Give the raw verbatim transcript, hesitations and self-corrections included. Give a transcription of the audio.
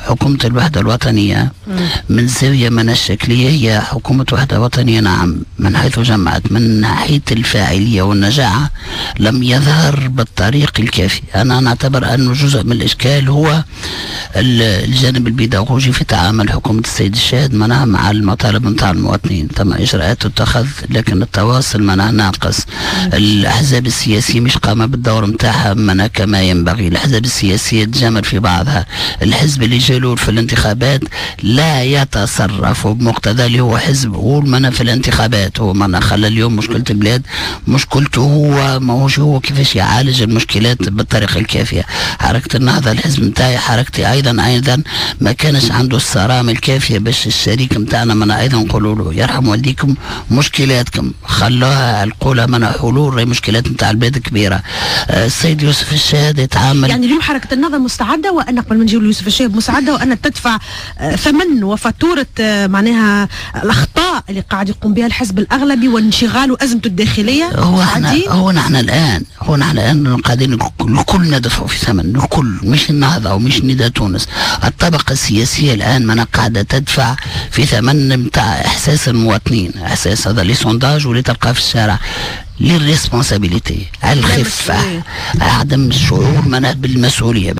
حكومة الوحدة الوطنية من زاوية من الشكلية هي حكومة وحدة وطنية، نعم، من حيث جمعت من ناحية الفاعلية والنجاعة لم يظهر بالطريق الكافي. أنا نعتبر أنه جزء من الإشكال هو الجانب البيداغوجي في تعامل حكومة السيد الشاهد منها مع المطالب نتاع المواطنين. تم إجراءات تتخذ لكن التواصل منها ناقص. الأحزاب السياسية مش قامة بالدور نتاعها منها كما ينبغي. الأحزاب السياسية تجامل في بعضها. الحزب اللي جالور في الانتخابات لا يتصرف بمقتضى اللي هو حزب قول منا في الانتخابات. هو منا خلى اليوم مشكلة البلاد مشكلته هو ماهوش هو كيفاش يعالج المشكلات بالطريقة الكافية. حركة النهضة الحزب نتاعي حركتي أيضا أيضا ما كانش عنده الصرامة الكافية باش الشريك نتاعنا منا أيضا نقولوا له يرحم والديكم مشكلاتكم خلوها القولها منا حلول راهي مشكلات نتاع البلاد كبيرة. آه السيد يوسف الشاهد يتعامل يعني اليوم حركة النهضة مستعدة وأن قبل ما نجيو ليوسف الشاهد مستعدة وأن تدفع آه ثمن وفاتورة آه معناها الأخطاء اللي قاعد يقوم بها الحزب الأغلبي وانشغال وأزمته الداخلية. هو احنا هو نحن الآن هو نحن الآن قاعدين الكل ندفعوا في ثمن، الكل مش النهضة ومش نداء تونس. الطبقة السياسية الآن من قاعدة تدفع في ثمن نتاع إحساس المواطنين، إحساس هذا لي سونداج واللي تلقاه في الشارع للريسبونسابيليتي، الخفة، عدم الشعور منها بالمسؤولية.